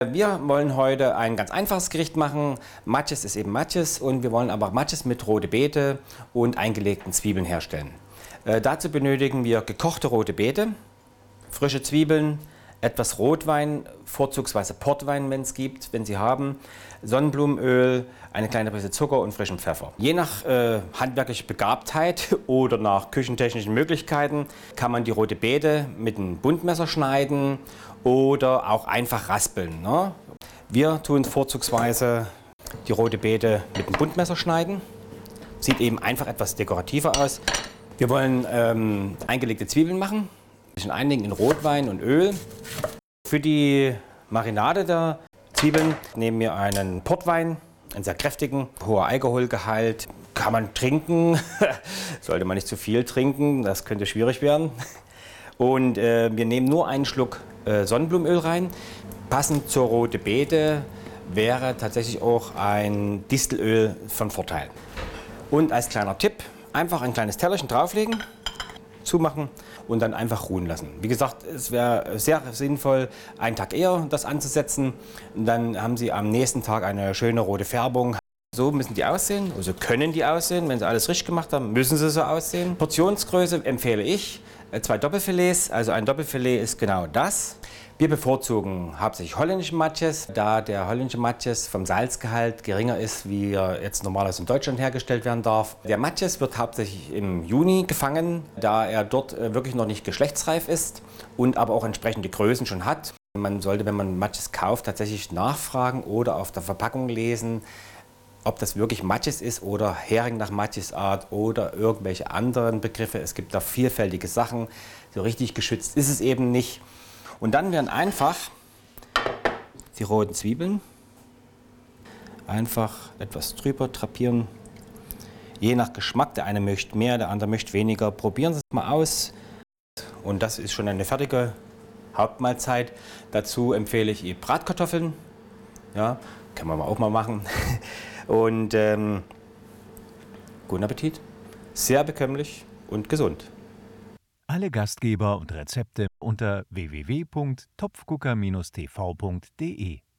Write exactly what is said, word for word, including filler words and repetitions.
Wir wollen heute ein ganz einfaches Gericht machen. Matjes ist eben Matjes und wir wollen aber Matjes mit rote Beete und eingelegten Zwiebeln herstellen. Äh, dazu benötigen wir gekochte rote Beete, frische Zwiebeln, etwas Rotwein, vorzugsweise Portwein, wenn es gibt, wenn Sie haben, Sonnenblumenöl, eine kleine Prise Zucker und frischen Pfeffer. Je nach äh, handwerklicher Begabtheit oder nach küchentechnischen Möglichkeiten kann man die rote Beete mit einem Buntmesser schneiden oder auch einfach raspeln. Ne? Wir tun vorzugsweise die rote Beete mit einem Buntmesser schneiden. Sieht eben einfach etwas dekorativer aus. Wir wollen ähm, eingelegte Zwiebeln machen. Ein bisschen einlegen in Rotwein und Öl. Für die Marinade der Zwiebeln nehmen wir einen Portwein, einen sehr kräftigen, hoher Alkoholgehalt. Kann man trinken, sollte man nicht zu viel trinken, das könnte schwierig werden. Und äh, wir nehmen nur einen Schluck äh, Sonnenblumenöl rein. Passend zur rote Beete wäre tatsächlich auch ein Distelöl von Vorteil. Und als kleiner Tipp, einfach ein kleines Tellerchen drauflegen, zumachen und dann einfach ruhen lassen. Wie gesagt, es wäre sehr sinnvoll, einen Tag eher das anzusetzen. Und dann haben Sie am nächsten Tag eine schöne rote Färbung. So müssen die aussehen, also können die aussehen. Wenn Sie alles richtig gemacht haben, müssen sie so aussehen. Portionsgröße empfehle ich zwei Doppelfilets, also ein Doppelfilet ist genau das. Wir bevorzugen hauptsächlich holländische Matjes, da der holländische Matjes vom Salzgehalt geringer ist, wie er jetzt normalerweise in Deutschland hergestellt werden darf. Der Matjes wird hauptsächlich im Juni gefangen, da er dort wirklich noch nicht geschlechtsreif ist und aber auch entsprechende Größen schon hat. Man sollte, wenn man Matjes kauft, tatsächlich nachfragen oder auf der Verpackung lesen, ob das wirklich Matjes ist oder Hering nach Matjesart oder irgendwelche anderen Begriffe. Es gibt da vielfältige Sachen. So richtig geschützt ist es eben nicht. Und dann werden einfach die roten Zwiebeln einfach etwas drüber drapieren. Je nach Geschmack, der eine möchte mehr, der andere möchte weniger. Probieren Sie es mal aus. Und das ist schon eine fertige Hauptmahlzeit. Dazu empfehle ich Bratkartoffeln. Ja, kann man auch mal machen. Und ähm, guten Appetit. Sehr bekömmlich und gesund. Alle Gastgeber und Rezepte unter w w w punkt topfgucker Bindestrich t v punkt d e.